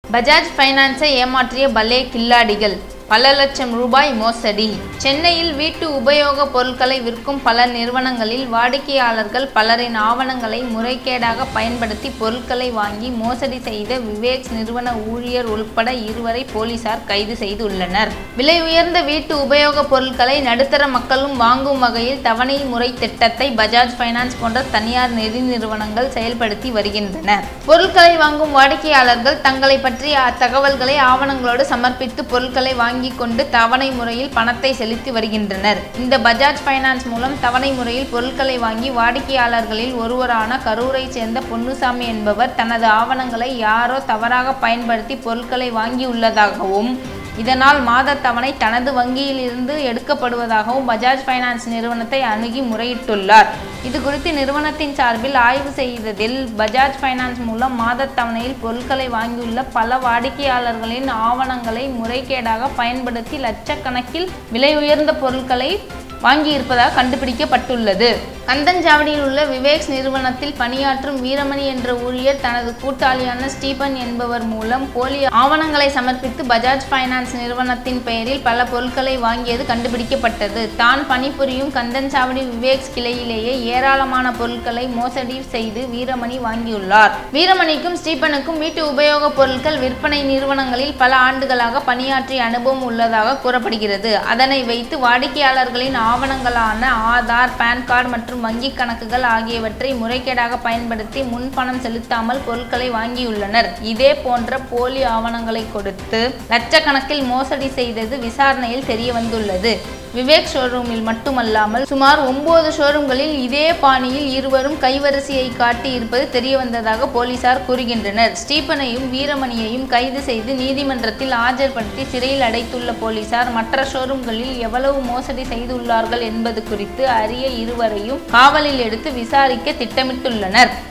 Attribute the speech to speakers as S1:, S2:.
S1: பஜாஜ் ஃபைனான்ஸை ஏமாற்றிய பலே கில்லாடிகள், பல லட்சம் ரூபாய் மோசடி. சென்னையில் வீட்டு உபயோக பொருட்களை விற்கும் பல நிறுவனங்களில் வாடிக்கையாளர்கள் பலரின் ஆவணங்களை முறைகேடாக பயன்படுத்தி பொருட்களை வாங்கி மோசடி செய்த விவேக்ஸ் நிறுவன ஊழியர் உள்பட 2 போலீசார் கைது செய்துள்ளனர். விலை உயர்ந்த வீட்டு உபயோக பொருட்களை நடுத்தர மக்களும் வாங்கும் வகையில் தவணை முறை திட்டத்தை பஜாஜ் ஃபைனான்ஸ் போன்ற தனியார் நிதி நிறுவனங்கள் செயல்படுத்தி வருகின்றன. பொருட்களை வாங்கும் வாடிக்கையாளர்கள் தங்களை பற்றிய தகவல்களை ஆவணங்களோடு சமர்ப்பித்து பொருட்களை வாங்கி கொண்டு தவணை முறையில் பணத்தை செலுத்தி வருகின்றனர். இந்த பஜாஜ் ஃபைனான்ஸ் மூலம் தவணை முறையில் பொருட்களை வாங்கி வாடிக்கையாளர்களில் ஒருவரான கரூரை சேர்ந்த பொன்னுசாமி என்பவர் தனது ஆவணங்களை யாரோ தவறாக பயன்படுத்தி பொருட்களை வாங்கியுள்ளதாகவும் இதனால் மாத தவணை தனது வங்கியில் இருந்து எடுக்கப்படுவதாகவும் பஜாஜ் ஃபைனான்ஸ் நிறுவனத்தை அணுகி முறையிட்டுள்ளார். இது குறித்து நிறுவனத்தின் சார்பில் ஆய்வு செய்ததில் பஜாஜ் ஃபைனான்ஸ் மூலம் மாத தவணையில் பொருட்களை வாங்கியுள்ள பல வாடிக்கையாளர்களின் ஆவணங்களை முறைகேடாக பயன்படுத்தி லட்சக்கணக்கில் விலை உயர்ந்த பொருட்களை வாங்கியிருப்பதாக கண்டுபிடிக்கப்பட்டுள்ளது. கந்தஞ்சாவடியில் உள்ள விவேக்ஸ் நிறுவனத்தில் பணியாற்றும் வீரமணி என்ற ஊழியர் தனது கூட்டாளியான ஸ்டீபன் என்பவர் மூலம் போலி ஆவணங்களை சமர்ப்பித்து பஜாஜ் ஃபைனான்ஸ் நிறுவனத்தின் பெயரில் பல பொருட்களை வாங்கியது கண்டுபிடிக்கப்பட்டது. தான் பணிபுரியும் கந்தஞ்சாவடி விவேக்ஸ் கிளையிலேயே ஏராளமான பொருட்களை மோசடி செய்து வீரமணி வாங்கியுள்ளார். வீரமணிக்கும் ஸ்டீபனுக்கும் வீட்டு உபயோக பொருட்கள் விற்பனை நிறுவனங்களில் பல ஆண்டுகளாக பணியாற்றிய அனுபவம் உள்ளதாக கூறப்படுகிறது. அதனை வைத்து வாடிக்கையாளர்களின் ஆவணங்களான ஆதார், பான் கார்டு மற்றும் வங்கி கணக்குகள் ஆகியவற்றை முறைகேடாக பயன்படுத்தி முன்பணம் செலுத்தாமல் பொருட்களை வாங்கியுள்ளனர். இதே போன்ற போலி ஆவணங்களை கொடுத்து லட்சக்கணக்கில் மோசடி செய்தது விசாரணையில் தெரிய வந்துள்ளது. விவேக் ஷோரூமில் மட்டுமல்லாமல் சுமார் 9 ஷோரூம்களில் இதே பாணியில் இருவரும் கைவரிசையை காட்டி இருப்பது தெரியவந்ததாக போலீசார் கூறுகின்றனர். ஸ்டீபனையும் வீரமணியையும் கைது செய்து நீதிமன்றத்தில் ஆஜர்படுத்தி சிறையில் அடைத்துள்ள போலீசார் மற்ற ஷோரூம்களில் எவ்வளவு மோசடி செய்துள்ளார்கள் என்பது குறித்து அறிய இருவரையும் காவலில் எடுத்து விசாரிக்க திட்டமிட்டுள்ளனர்.